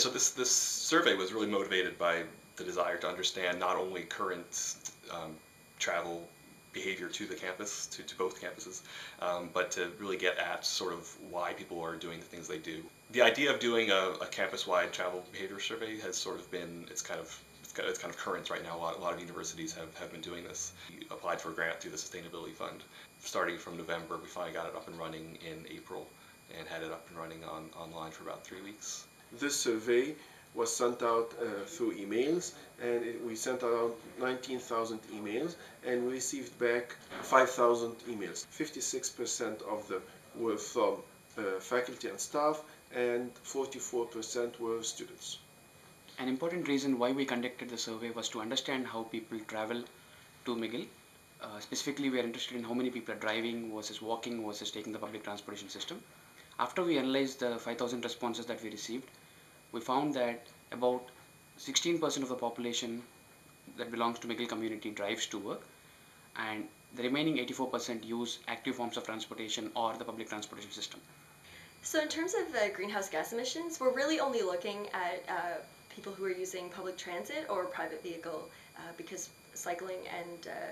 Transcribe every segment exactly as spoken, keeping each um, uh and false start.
so this, this survey was really motivated by the desire to understand not only current um, travel behavior to the campus, to, to both campuses, um, but to really get at sort of why people are doing the things they do. The idea of doing a, a campus-wide travel behavior survey has sort of been, it's kind of, it's kind of, it's kind of current right now. A lot, a lot of universities have, have been doing this. We applied for a grant through the Sustainability Fund. Starting from November, we finally got it up and running in April and had it up and running on, online for about three weeks. This survey was sent out uh, through emails, and it, we sent around nineteen thousand emails, and we received back five thousand emails. fifty-six percent of them were from uh, faculty and staff, and forty-four percent were students. An important reason why we conducted the survey was to understand how people travel to McGill. Uh, specifically, we are interested in how many people are driving versus walking versus taking the public transportation system. After we analyzed the five thousand responses that we received, we found that about sixteen percent of the population that belongs to McGill community drives to work, and the remaining eighty-four percent use active forms of transportation or the public transportation system. So in terms of uh, greenhouse gas emissions, we're really only looking at uh, people who are using public transit or private vehicle uh, because cycling and uh,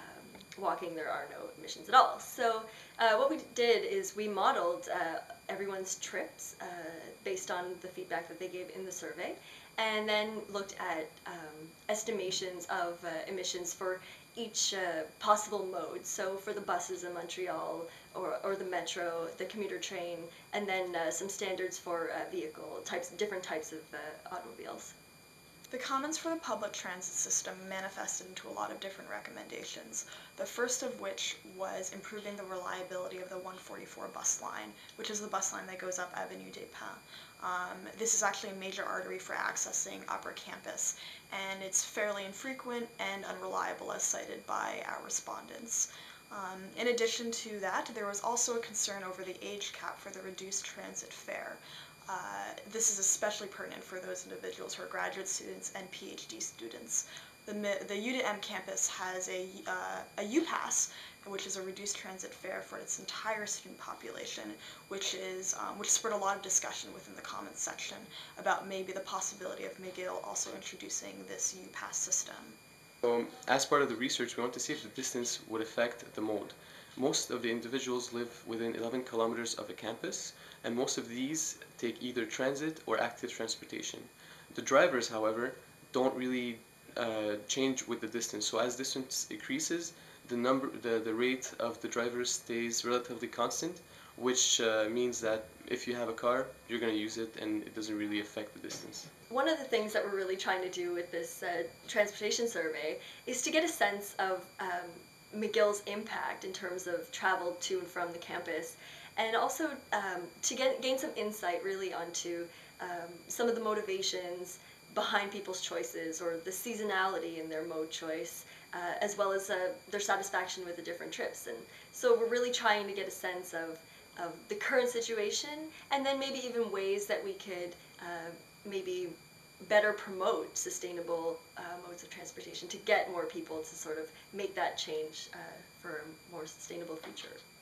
um, walking, there are no emissions at all. So uh, what we did is we modeled uh, everyone's trips uh, based on the feedback that they gave in the survey, and then looked at um, estimations of uh, emissions for each uh, possible mode. So for the buses in Montreal, or, or the metro, the commuter train, and then uh, some standards for uh, vehicle types, different types of uh, automobiles. The comments for the public transit system manifested into a lot of different recommendations, the first of which was improving the reliability of the one forty-four bus line, which is the bus line that goes up Avenue des Pins. Um, this is actually a major artery for accessing Upper Campus, and it's fairly infrequent and unreliable as cited by our respondents. Um, in addition to that, there was also a concern over the age cap for the reduced transit fare. Uh, this is especially pertinent for those individuals who are graduate students and PhD students. The, the U D M campus has a, uh, a U-Pass, which is a reduced transit fare for its entire student population, which is um, which spurred a lot of discussion within the comments section about maybe the possibility of McGill also introducing this U-Pass system. Um, as part of the research, we want to see if the distance would affect the mode. Most of the individuals live within eleven kilometers of a campus, and most of these take either transit or active transportation. The drivers, however, don't really uh, change with the distance. So as distance increases, the number, the, the rate of the drivers stays relatively constant, which uh, means that if you have a car, you're going to use it, and it doesn't really affect the distance. One of the things that we're really trying to do with this uh, transportation survey is to get a sense of um, McGill's impact in terms of travel to and from the campus, and also um, to get, gain some insight really onto um, some of the motivations behind people's choices, or the seasonality in their mode choice, uh, as well as uh, their satisfaction with the different trips. And so we're really trying to get a sense of, of the current situation, and then maybe even ways that we could uh, maybe better promote sustainable uh, modes of transportation to get more people to sort of make that change uh, for a more sustainable future.